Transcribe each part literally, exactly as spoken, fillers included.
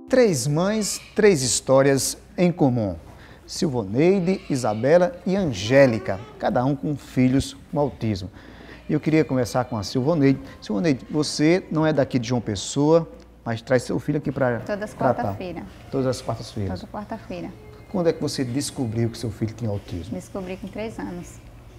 Três mães, três histórias em comum. Silvoneide, Isabela e Angélica, cada um com filhos com autismo. E eu queria começar com a Silvoneide. Silvoneide, você não é daqui de João Pessoa, mas traz seu filho aqui para Todas as tratar. quarta-feira. Todas as quartas-feiras. Toda quarta-feira. Quando é que você descobriu que seu filho tinha autismo? Descobri com três anos.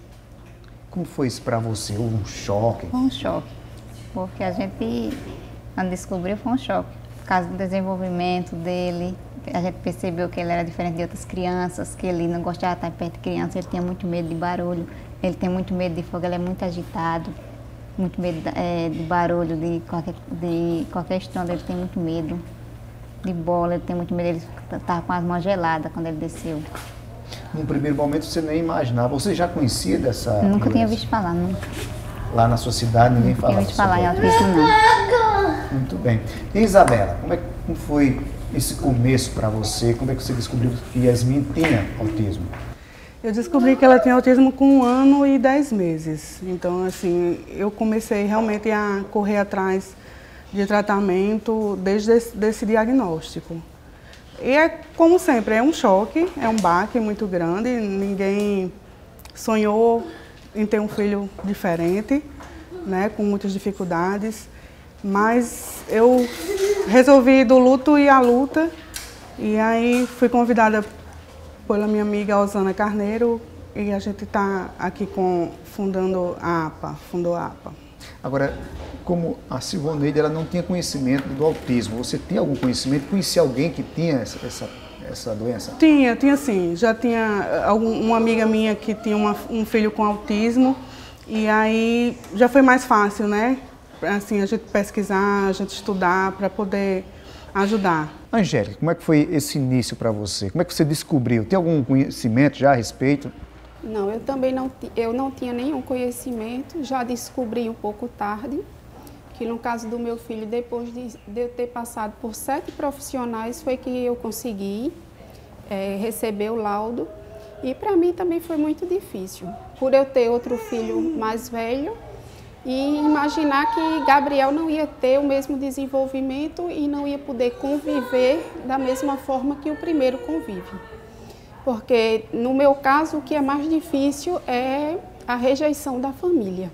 Como foi isso para você? Um choque? Foi um choque. Porque a gente, quando descobriu, foi um choque. Por causa do desenvolvimento dele, a gente percebeu que ele era diferente de outras crianças, que ele não gostava de estar perto de criança, ele tinha muito medo de barulho, ele tem muito medo de fogo, ele é muito agitado, muito medo é, de barulho, de qualquer, de qualquer estrondo, ele tem muito medo. De bola, ele tem muito medo, ele estava com as mãos geladas quando ele desceu. Num primeiro momento você nem imaginava, você já conhecia dessa Nunca doença? tinha visto falar, nunca. Lá na sua cidade ninguém Nunca falava tinha visto falar em sobre autismo, não. Muito bem. E Isabela, como é que foi esse começo para você? Como é que você descobriu que Yasmin tinha autismo? Eu descobri que ela tinha autismo com um ano e dez meses. Então, assim, eu comecei realmente a correr atrás de tratamento desde esse desse diagnóstico. E é, como sempre, é um choque, é um baque muito grande. Ninguém sonhou em ter um filho diferente, né, com muitas dificuldades. Mas eu resolvi ir do luto e à luta. E aí fui convidada pela minha amiga Osana Carneiro e a gente está aqui com, fundando a APA, fundou a APA. Agora, como a Silvoneide, ela não tinha conhecimento do autismo, você tem algum conhecimento? Conhecia alguém que tinha essa, essa, essa doença? Tinha, tinha sim. Já tinha algum, uma amiga minha que tinha uma, um filho com autismo e aí já foi mais fácil, né? Assim, a gente pesquisar, a gente estudar para poder ajudar. Angélica, como é que foi esse início para você? Como é que você descobriu? Tem algum conhecimento já a respeito? Não, eu também não, eu não tinha nenhum conhecimento, já descobri um pouco tarde, que no caso do meu filho, depois de, de eu ter passado por sete profissionais, foi que eu consegui é, receber o laudo. E para mim também foi muito difícil, por eu ter outro filho mais velho, e imaginar que Gabriel não ia ter o mesmo desenvolvimento e não ia poder conviver da mesma forma que o primeiro convive. Porque, no meu caso, o que é mais difícil é a rejeição da família,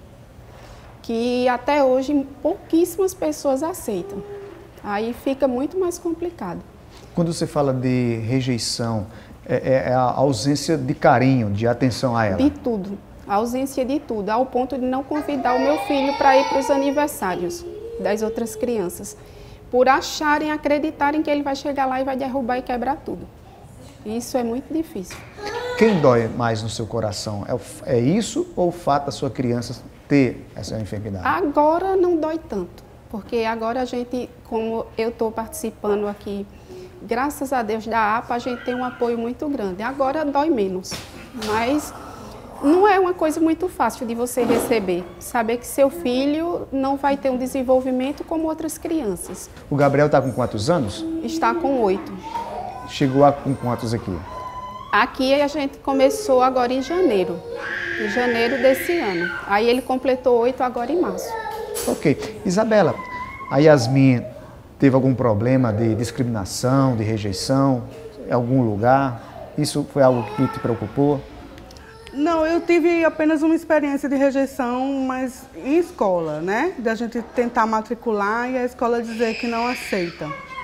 que até hoje pouquíssimas pessoas aceitam. Aí fica muito mais complicado. Quando você fala de rejeição, é, é a ausência de carinho, de atenção a ela? De tudo. A ausência de tudo, ao ponto de não convidar o meu filho para ir para os aniversários das outras crianças, por acharem, acreditarem que ele vai chegar lá e vai derrubar e quebrar tudo. Isso é muito difícil. Quem dói mais no seu coração? É, o, é isso ou o fato da sua criança ter essa enfermidade? Agora não dói tanto, porque agora a gente, como eu estou participando aqui, graças a Deus da APA, a gente tem um apoio muito grande. Agora dói menos, mas não é uma coisa muito fácil de você receber, saber que seu filho não vai ter um desenvolvimento como outras crianças. O Gabriel está com quantos anos? Está com oito. Chegou a com quantos aqui? Aqui a gente começou agora em janeiro, em janeiro desse ano. Aí ele completou oito agora em março. Ok. Isabela, a Yasmin teve algum problema de discriminação, de rejeição em algum lugar? Isso foi algo que te preocupou? Não, eu tive apenas uma experiência de rejeição, mas em escola, né? De a gente tentar matricular e a escola dizer que não aceita.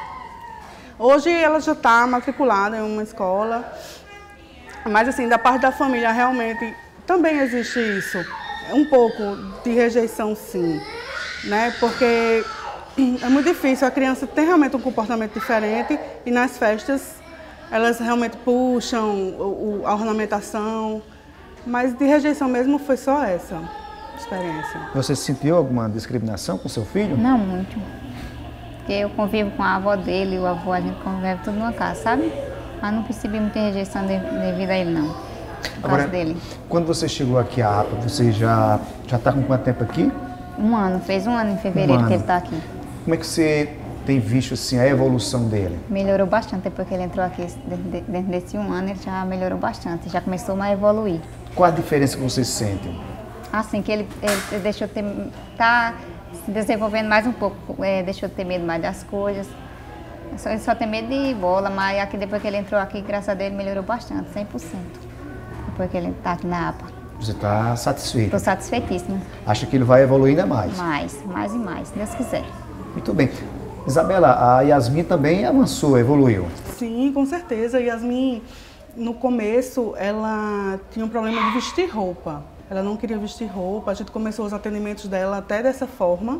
Hoje ela já está matriculada em uma escola, mas assim, da parte da família realmente também existe isso. Um pouco de rejeição sim, né? Porque é muito difícil, a criança tem realmente um comportamento diferente e nas festas elas realmente puxam a ornamentação. Mas de rejeição mesmo foi só essa experiência. Você sentiu alguma discriminação com seu filho? Não muito. Porque eu convivo com a avó dele e o avô, a gente convive tudo numa casa, sabe? Mas não percebi muita rejeição devido a ele, não. Por Agora, causa dele. Quando você chegou aqui à APA, você já já está com quanto tempo aqui? Um ano, fez um ano em fevereiro Um que ano. ele está aqui. Como é que você tem visto assim, a evolução dele? Melhorou bastante depois que ele entrou aqui. Dentro desse um ano ele já melhorou bastante, já começou a evoluir. Qual a diferença que vocês sentem? Assim, que ele, ele deixou de ter, tá se desenvolvendo mais um pouco, é, deixou de ter medo mais das coisas. Só, ele só tem medo de bola, mas aqui, depois que ele entrou aqui, graças a Deus, ele melhorou bastante, cem por cento. Depois que ele está aqui na A P A. Você está satisfeita? Estou satisfeitíssima. Acha que ele vai evoluir ainda mais? Mais, mais e mais, se Deus quiser. Muito bem. Isabela, a Yasmin também avançou, evoluiu. Sim, com certeza. Yasmin, no começo, ela tinha um problema de vestir roupa. Ela não queria vestir roupa, a gente começou os atendimentos dela até dessa forma.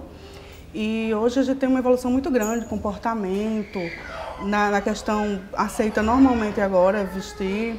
E hoje a gente tem uma evolução muito grande, comportamento, na, na questão, aceita normalmente agora vestir,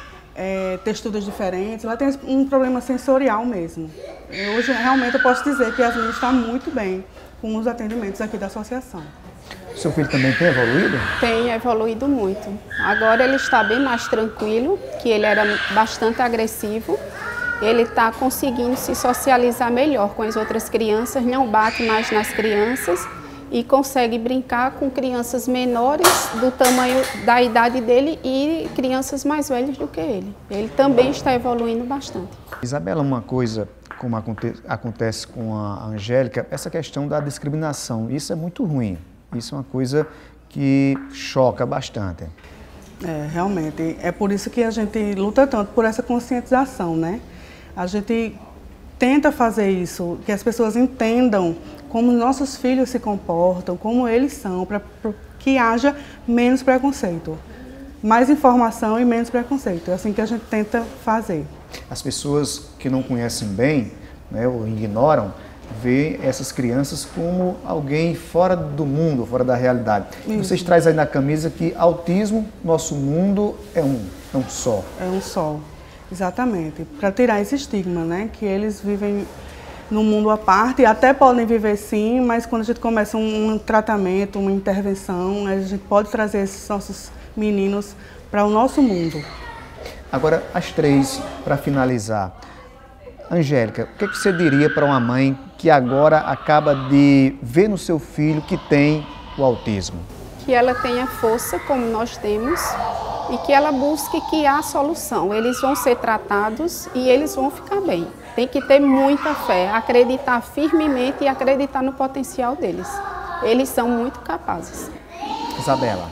é, texturas diferentes. Ela tem um problema sensorial mesmo. E hoje, realmente, eu posso dizer que a Yasmin está muito bem com os atendimentos aqui da associação. Seu filho também tem evoluído? Tem evoluído muito. Agora ele está bem mais tranquilo, que ele era bastante agressivo. Ele está conseguindo se socializar melhor com as outras crianças, não bate mais nas crianças e consegue brincar com crianças menores do tamanho da idade dele e crianças mais velhas do que ele. Ele também está evoluindo bastante. Isabela, uma coisa como aconte acontece com a Angélica, essa questão da discriminação, isso é muito ruim. Isso é uma coisa que choca bastante. É, realmente. É por isso que a gente luta tanto por essa conscientização, né? A gente tenta fazer isso, que as pessoas entendam como nossos filhos se comportam, como eles são, para que haja menos preconceito. Mais informação e menos preconceito. É assim que a gente tenta fazer. As pessoas que não conhecem bem, né, ou ignoram, vê essas crianças como alguém fora do mundo, fora da realidade. Isso. Vocês trazem aí na camisa que autismo, nosso mundo é um, é um só. É um só, exatamente. Para tirar esse estigma, né? Que eles vivem num mundo à parte, e até podem viver sim, mas quando a gente começa um, um tratamento, uma intervenção, a gente pode trazer esses nossos meninos para o nosso mundo. Agora, as três, para finalizar. Angélica, o que você diria para uma mãe que agora acaba de ver no seu filho que tem o autismo? Que ela tenha força, como nós temos, e que ela busque que há solução. Eles vão ser tratados e eles vão ficar bem. Tem que ter muita fé, acreditar firmemente e acreditar no potencial deles. Eles são muito capazes. Isabela,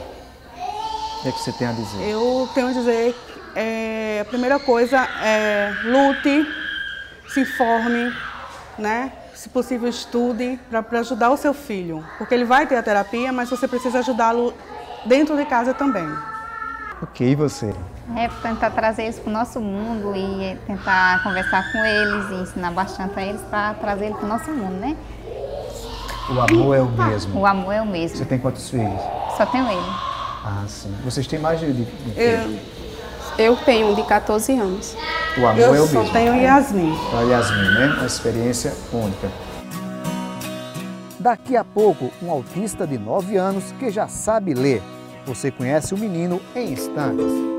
o que, é que você tem a dizer? Eu tenho a dizer, é, a primeira coisa é lute, se informe, né? Se possível estude para ajudar o seu filho, porque ele vai ter a terapia, mas você precisa ajudá-lo dentro de casa também. Ok, e você? É tentar trazer isso para o nosso mundo e tentar conversar com eles e ensinar bastante a eles para trazer ele para o nosso mundo, né? O amor é o mesmo? O amor é o mesmo. Você tem quantos filhos? Só tenho ele. Ah, sim. Vocês têm mais de... de, de eu, eu tenho um de quatorze anos. O amor eu é o só mesmo. tenho Yasmin. A Yasmin, né? Uma experiência única. Daqui a pouco, um autista de nove anos que já sabe ler. Você conhece o menino em instantes.